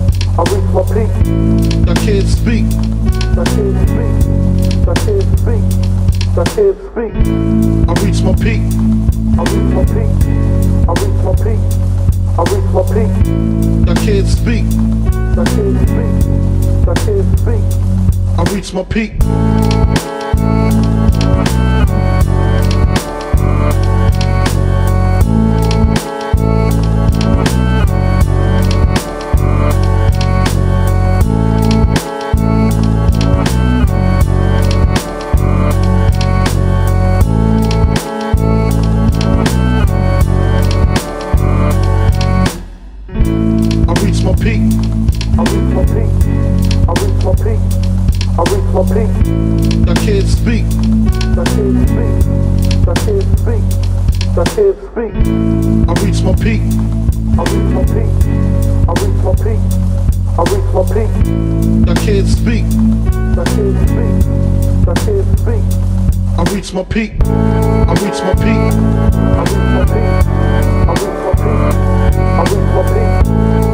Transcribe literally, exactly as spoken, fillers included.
I reach my peak. I can't speak. I can't speak. I can't speak. I can't speak. I reach my peak. I reach my peak. I reach my peak. I reach my peak. I can't speak. I can't speak. I can't speak. I reach my peak. I reach my peak. I reach my peak. I reach my peak. I reach my peak. I can't speak. I can't speak. I can't speak. I can't speak. I reach my peak. I reach my peak. I reach my peak. I reach my peak. I can't speak. I can't speak. I can't speak. I reach my peak. I reach my peak. I reach my peak. I reach my peak. I reach my peak.